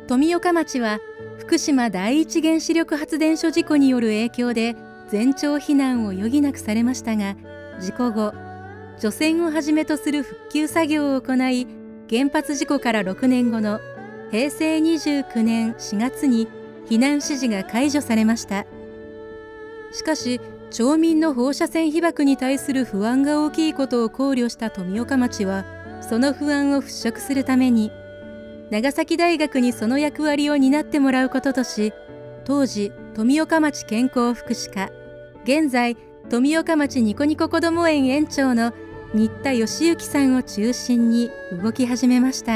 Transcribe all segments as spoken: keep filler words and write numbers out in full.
富岡町は福島第一原子力発電所事故による影響で全町避難を余儀なくされましたが、事故後除染をはじめとする復旧作業を行い、原発事故からろくねんごのへいせいにじゅうきゅうねんしがつに避難指示が解除されました。しかし町民の放射線被曝に対する不安が大きいことを考慮した富岡町は、その不安を払拭するために長崎大学にその役割を担ってもらうこととし、当時富岡町健康福祉課、現在富岡町ニコニコこども園園長の新田義之さんを中心に動き始めました。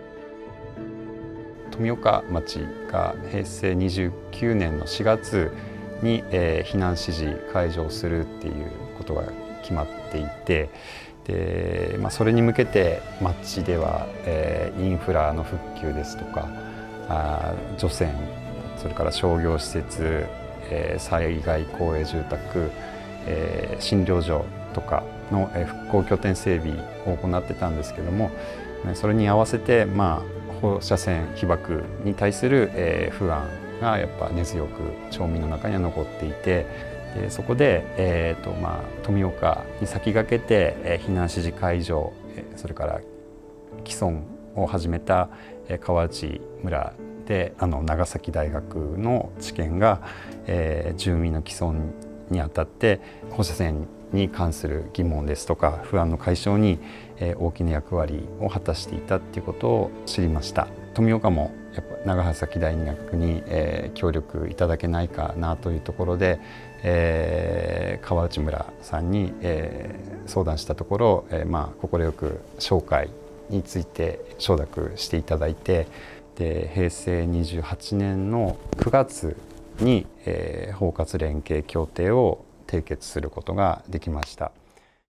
富岡町がへいせいにじゅうきゅうねんのしがつに、えー、避難指示解除をするっていうことが決まっていて、で、まあ、それに向けて町では、えー、インフラの復旧ですとか、あ除染、それから商業施設、えー、災害公営住宅、えー、診療所とかの、えー、復興拠点整備を行ってたんですけども、それに合わせて、まあ、放射線被曝に対する、えー、不安がやっぱ根強く町民の中には残っていて、でそこで、えーとまあ、富岡に先駆けて、えー、避難指示解除、えー、それから既存を始めた、えー、河内村であの長崎大学の知見が、えー、住民の既存にあたって放射線に関する疑問ですとか不安の解消に、えー、大きな役割を果たしていたっていうことを知りました。富岡もやっぱ長崎大学に、えー、協力いただけないかなというところで、えー、河内村さんに、えー、相談したところ、えーまあ、快く紹介について承諾していただいて、でへいせいにじゅうはちねんのくがつに、えー、包括連携協定を締結することができました。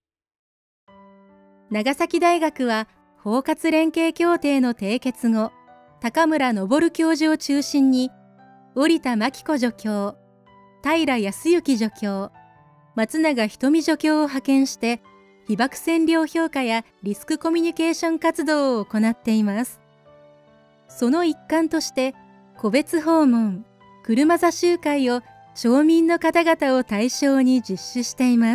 長崎大学は包括連携協定の締結後、高村昇教授を中心に織田真紀子助教、平康之助教、松永瞳助教を派遣して被爆線量評価やリスクコミュニケーション活動を行っています。その一環として個別訪問、車座集会を町民の方々を対象に実施しています。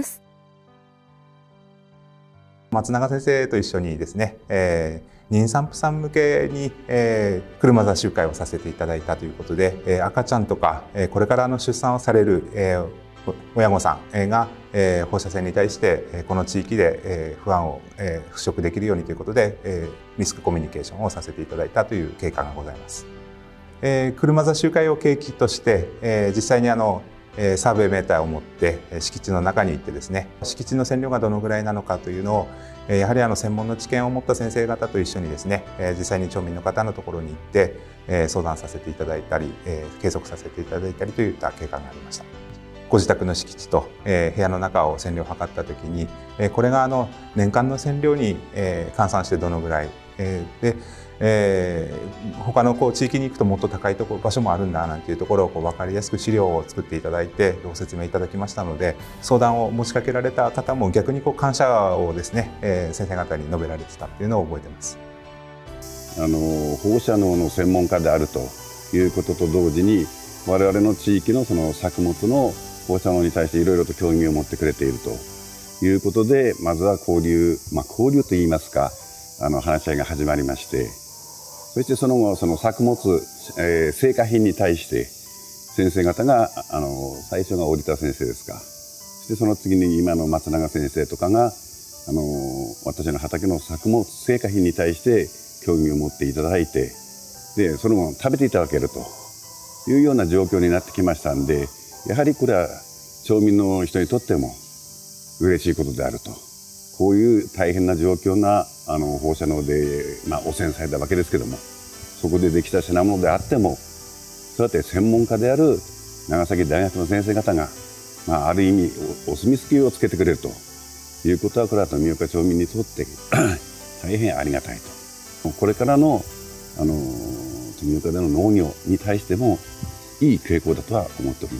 松永先生と一緒にですね、えー、妊産婦さん向けに、えー、車座集会をさせていただいたということで、えー、赤ちゃんとか、えー、これからの出産をされる、えー、親御さんが、えー、放射線に対して、えー、この地域で、えー、不安を、えー、払拭できるようにということで、えー、リスクコミュニケーションをさせていただいたという経過がございます。えー、車座集会を契機として、えー、実際にあのサーベイメーターを持って敷地の中に行ってですね、敷地の線量がどのぐらいなのかというのをやはりあの専門の知見を持った先生方と一緒にですね、実際に町民の方のところに行って相談させていただいたり計測させていただいたりといった経過がありました。ご自宅の敷地と部屋の中を線量を測った時に、これがあの年間の線量に換算してどのぐらいで、えー、他のこう地域に行くともっと高いところ場所もあるんだなんていうところをこう分かりやすく資料を作っていただいてご説明いただきましたので、相談を持ちかけられた方も逆にこう感謝をですね、えー、先生方に述べられてたっていうのを覚えてます。 あの放射能の専門家であるということと同時に、我々の地域のその作物の放射能に対していろいろと興味を持ってくれているということで、まずは交流、まあ、交流といいますか、あの話し合いが始まりまして、そしてその後その作物、えー、成果品に対して先生方があの最初が織田先生ですか、そしてその次に今の松永先生とかがあの私の畑の作物成果品に対して興味を持っていただいて、でそれも食べていただけるというような状況になってきましたんで、やはりこれは町民の人にとっても嬉しいことであると。こういう大変な状況なあの放射能で、まあ、汚染されたわけですけども、そこでできた品物であっても、そうやって専門家である長崎大学の先生方が、まあ、ある意味お墨付きをつけてくれるということは、これは富岡町民にとって大変ありがたいと。これからのあの富岡での農業に対してもいい傾向だとは思っております。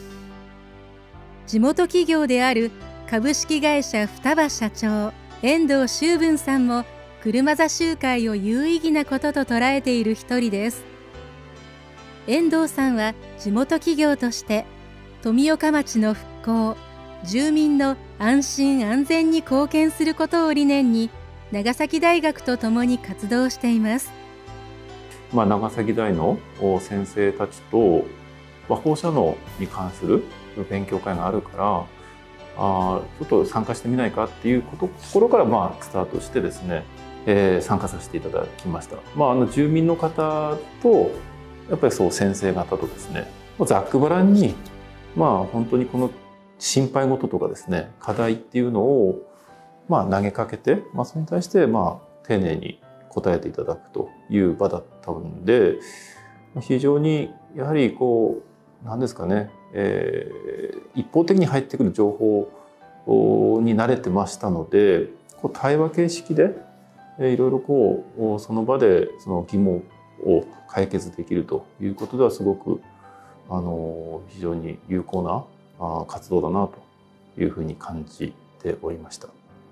地元企業である株式会社双葉社長遠藤修文さんも車座集会を有意義なことと捉えている一人です。遠藤さんは地元企業として富岡町の復興、住民の安心安全に貢献することを理念に長崎大学とともに活動しています。 まあ、長崎大の先生たちと、まあ、放射能に関する勉強会があるからあちょっと参加してみないかっていうところからまあスタートしてですね、えー、参加させていただきました。まあ、あの住民の方とやっぱりそう先生方とですねざっくばらんにまあ本当にこの心配事とかですね課題っていうのをまあ投げかけて、まあ、それに対してまあ丁寧に答えていただくという場だったので非常にやはりこう何ですかね、えー、一方的に入ってくる情報に慣れてましたのでこう対話形式でいろいろこうその場でその疑問を解決できるということではすごくあの非常に有効な活動だなというふうに感じておりました。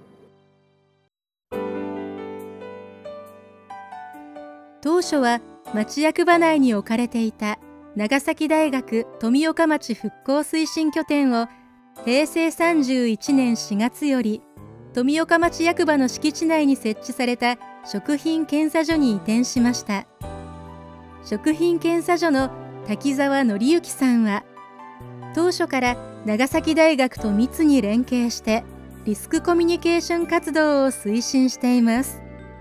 当初は町役場内に置かれていた長崎大学富岡町復興推進拠点をへいせいさんじゅういちねんしがつより富岡町役場の敷地内に設置された食品検査所に移転しました。食品検査所の滝沢則之さんは当初から長崎大学と密に連携してリスクコミュニケーション活動を推進しています。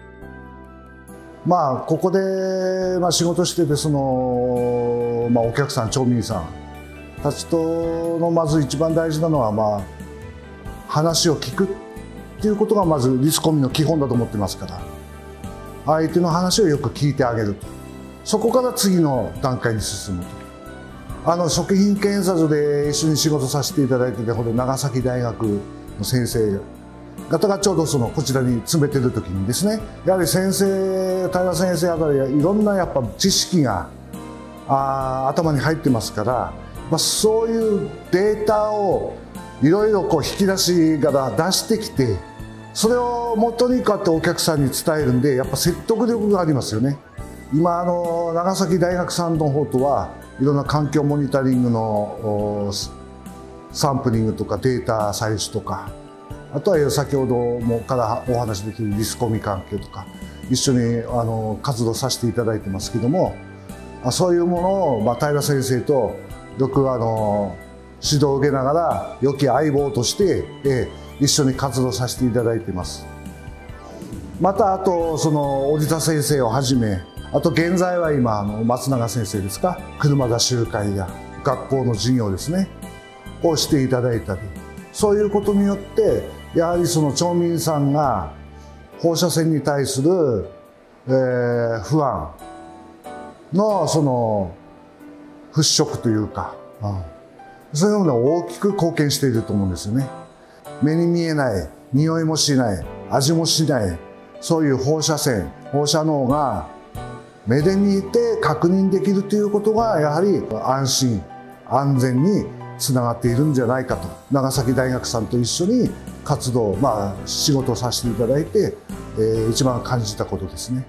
まあここで、まあ、仕事しててその、まあ、お客さん町民さんたちとのまず一番大事なのは、まあ、話を聞くっていうことがまずリスコミの基本だと思ってますから、相手の話をよく聞いてあげると、そこから次の段階に進むと。あの食品検査所で一緒に仕事させていただいててほど長崎大学の先生方がちょうどそのこちらに詰めてる時にですね、やはり先生平先生あたりはいろんなやっぱ知識があ頭に入ってますから、まあ、そういうデータをいろいろこう引き出しから出してきて、それを元にこうやってお客さんに伝えるんで、やっぱ説得力がありますよね。今あの長崎大学さんの方とはいろんな環境モニタリングのサンプリングとかデータ採取とか、あとは先ほどもからお話できるリスコミ関係とか一緒にあの活動させていただいてますけども、そういうものを、まあ、平先生とよくあの指導を受けながら良き相棒として、え一緒に活動させていただいてます。またあとその織田先生をはじめ、あと現在は今あの松永先生ですか、車座集会や学校の授業ですねをしていただいたり、そういうことによってやはりその町民さんが放射線に対する、えー、不安のその払拭というか、うん、そういうのを大きく貢献していると思うんですよね。目に見えない、匂いもしない、味もしない、そういう放射線、放射能が目で見て確認できるということがやはり安心安全につながっているんじゃないかと、長崎大学さんと一緒に活動、まあ、仕事をさせていただいて、えー、一番感じたことですね。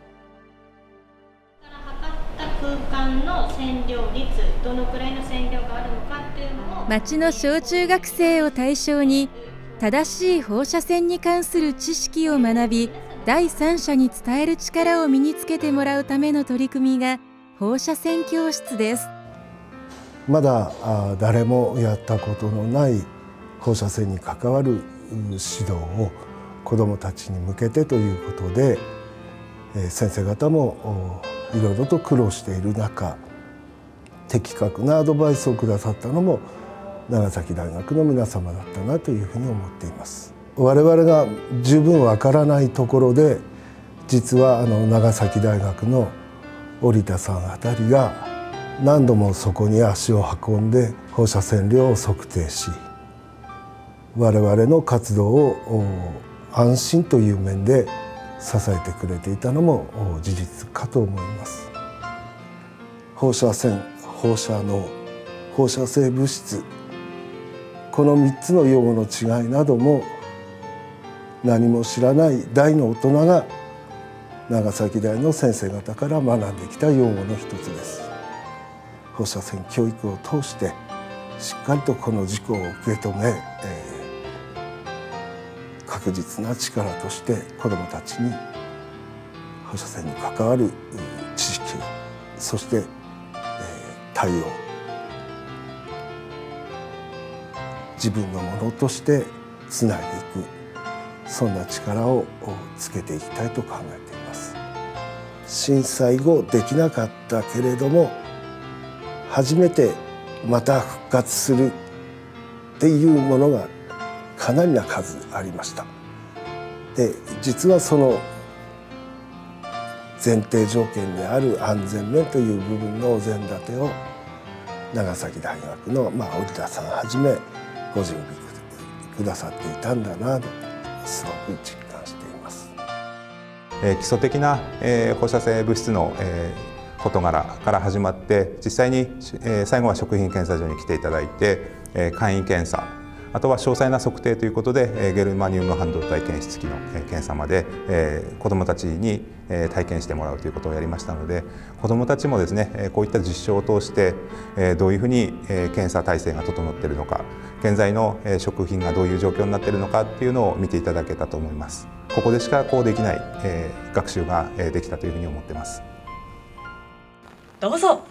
測った空間の線量率、どのくらいの線量があるのかっていうのを町の小中学生を対象に正しい放射線に関する知識を学び、第三者に伝える力を身につけてもらうための取り組みが放射線教室です。 まだ誰もやったことのない放射線に関わる指導を子どもたちに向けてということで、先生方もいろいろと苦労している中、的確なアドバイスをくださったのも長崎大学の皆様だったなというふうに思っています。我々が十分わからないところで、実はあの長崎大学の織田さんあたりが何度もそこに足を運んで放射線量を測定し、我々の活動を安心という面で支えてくれていたのも事実かと思います。放射線、放射能、放射性物質、このみっつの用語の違いなども何も知らない大の大人が長崎大の先生方から学んできた用語の一つです。放射線教育を通してしっかりとこの事故を受け止め、えー、確実な力として子どもたちに放射線に関わる知識、そして、えー、対応、自分のものとしてつないでいく、そんな力をつけていきたいと考えています。震災後できなかったけれども初めてまた復活するっていうものがかなりな数ありました。で、実はその前提条件である安全面という部分のお膳立てを長崎大学の、まあ、織田さんはじめご準備くださっていたんだなとすごく実感しています。 えー、基礎的な、えー、放射性物質の、えー、事柄から始まって実際に、えー、最後は食品検査所に来ていただいて、えー、簡易検査、あとは詳細な測定ということで、えー、ゲルマニウム半導体検出機の、えー、検査まで、えー、子どもたちに、えー、体験してもらうということをやりましたので、子どもたちもですね、えー、こういった実証を通して、えー、どういうふうに、えー、検査体制が整っているのか、現在の、えー、食品がどういう状況になっているのかっていうのを見ていただけたと思います。ここでしかこうできない、えー、学習が、えー、できたというふうに思っています。 どうぞ。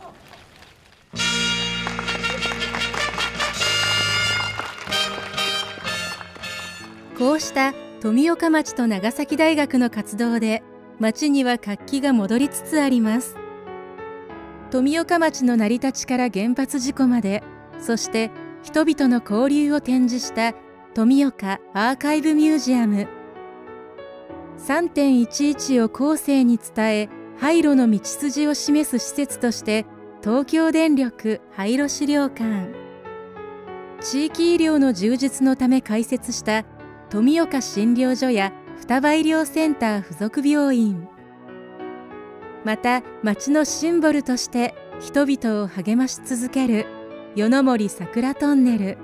こうした富岡町と長崎大学の活動で町には活気が戻りつつあります。富岡町の成り立ちから原発事故まで、そして人々の交流を展示した富岡アーカイブミュージアム。さんてんいちいち を後世に伝え、廃炉の道筋を示す施設として東京電力廃炉資料館、地域医療の充実のため開設した富岡診療所や双葉医療センター附属病院、また町のシンボルとして人々を励まし続ける夜の森桜トンネル、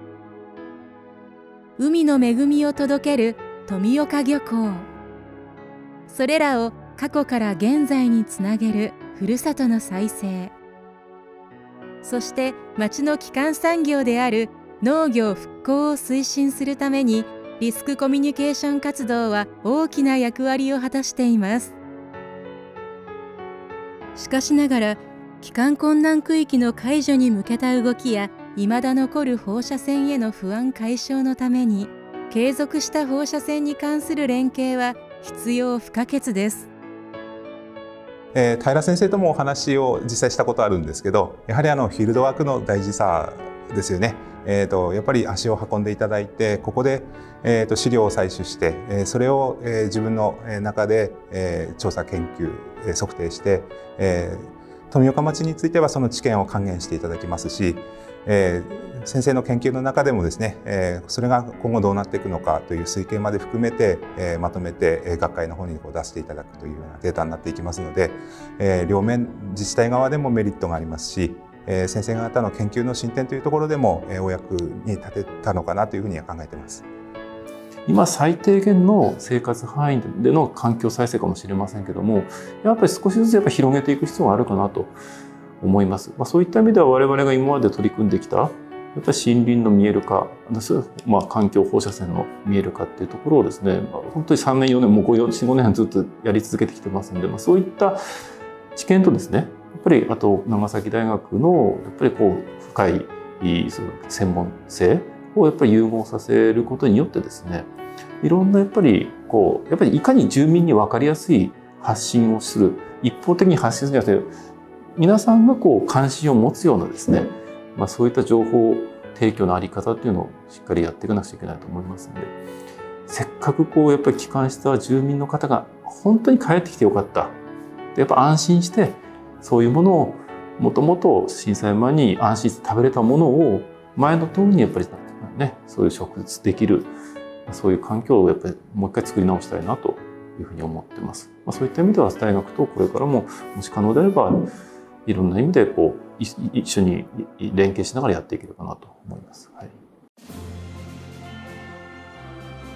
海の恵みを届ける富岡漁港、それらを過去から現在につなげるふるさとの再生、そして町の基幹産業である農業復興を推進するためにリスクコミュニケーション活動は大きな役割を果たしています。しかしながら帰還困難区域の解除に向けた動きや未だ残る放射線への不安解消のために継続した放射線に関する連携は必要不可欠です。 えー、平先生ともお話を実際したことあるんですけど、やはりあのフィールドワークの大事さですよね。えー、とやっぱり足を運んでいただいて、ここで、えー、と資料を採取して、えー、それを、えー、自分の中で、えー、調査研究、えー、測定して、えー、富岡町についてはその知見を還元していただきますし、えー、先生の研究の中でもですね、えー、それが今後どうなっていくのかという推計まで含めて、えー、まとめて、えー、学会の方にこう出していただくというようなデータになっていきますので、えー、両面自治体側でもメリットがありますし、えー、先生方の研究の進展というところでも、えー、お役に立てたのかなというふうには考えています。 今最低限の生活範囲での環境再生かもしれませんけども、やっぱり少しずつやっぱ広げていく必要があるかなと思います。まあ、そういった意味では我々が今まで取り組んできたやっぱり森林の見える化、まあ、環境放射線の見える化っていうところをですね、まあ、本当にさんねんよねんもうよん、ごねんずっとやり続けてきてますんで、まあ、そういった知見とですね、やっぱりあと長崎大学のやっぱりこう深いその専門性をやっぱり融合させることによってですね、いろんなやっぱりこうやっぱりいかに住民に分かりやすい発信をする、一方的に発信するんじゃなくて皆さんがこう関心を持つようなですね、まあ、そういった情報提供のあり方っていうのをしっかりやっていかなくちゃいけないと思いますので、せっかくこうやっぱり帰還した住民の方が本当に帰ってきてよかった、やっぱ安心してそういうものをもともと震災前に安心して食べれたものを前の通りにやっぱりね、そういう食事できる、そういう環境をやっぱりもう一回作り直したいなというふうに思ってます。まあ、そういった意味では大学とこれからももし可能であればいろんな意味でこう一緒に連携しながらやっていけるかなと思います。はい。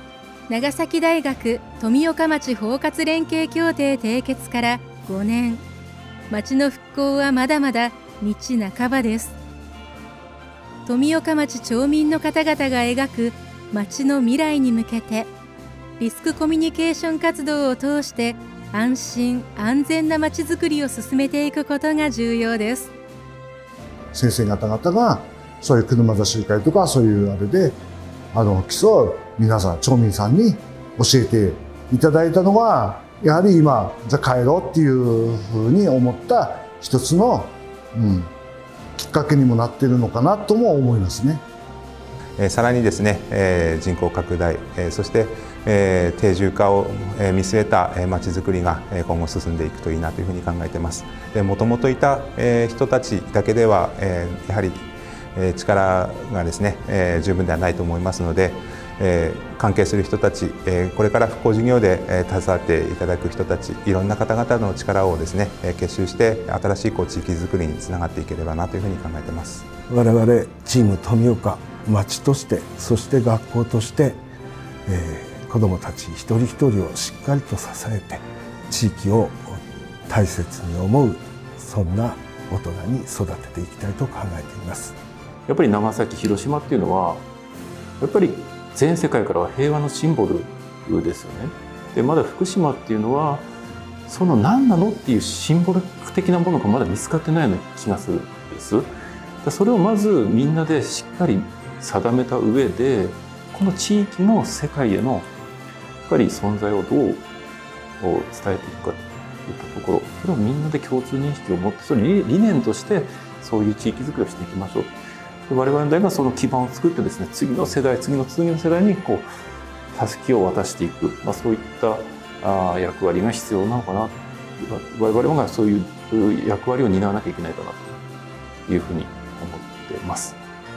長崎大学富岡町包括連携協定締結からごねん、町の復興はまだまだ道半ばです。富岡町町民の方々が描く町の未来に向けて、リスクコミュニケーション活動を通して安心安全な町づくりを進めていくことが重要です。 先生方々がそういう車座集会とかそういうあれであの基礎を皆さん町民さんに教えていただいたのが、やはり今じゃあ帰ろうっていうふうに思った一つの、うん、きっかけにもなっているのかなとも思いますね。 えさらにですね、えー、人口拡大、えー、そして、えー、定住化を、えー、見据えた、えー、町づくりが、えー、今後進んでいくといいなというふうに考えています。で、もともといた、えー、人たちだけでは、えー、やはり、えー、力がですね、えー、十分ではないと思いますので、えー、関係する人たち、えー、これから復興事業で、えー、携わっていただく人たち、いろんな方々の力をですね、えー、結集して新しいこう地域づくりにつながっていければなというふうに考えています。 我々チーム富岡、町として、そして学校として、えー、子どもたち一人一人をしっかりと支えて地域を大切に思う、そんな大人に育てていきたいと考えています。 やっぱり長崎、広島っていうのはやっぱり全世界からは平和のシンボルですよね。でまだ福島っていうのはその何なのっていうシンボル的なものがまだ見つかってないような気がするんです。それをまずみんなでしっかり定めた上で、この地域の世界へのやっぱり存在をどう伝えていくかといったところ、それをみんなで共通認識を持って、それ理念としてそういう地域づくりをしていきましょう。我々の代がその基盤を作ってですね、次の世代次の次の世代にこうたすきを渡していく、まあ、そういったあ役割が必要なのかな、我々がそういう役割を担わなきゃいけないかなというふうに思っています。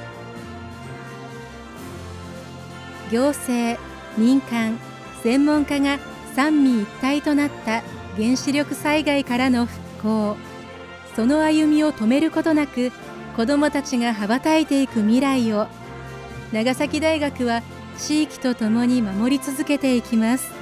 行政、民間、専門家が三位一体となった原子力災害からの復興、その歩みを止めることなく子どもたちが羽ばたいていく未来を長崎大学は地域とともに守り続けていきます。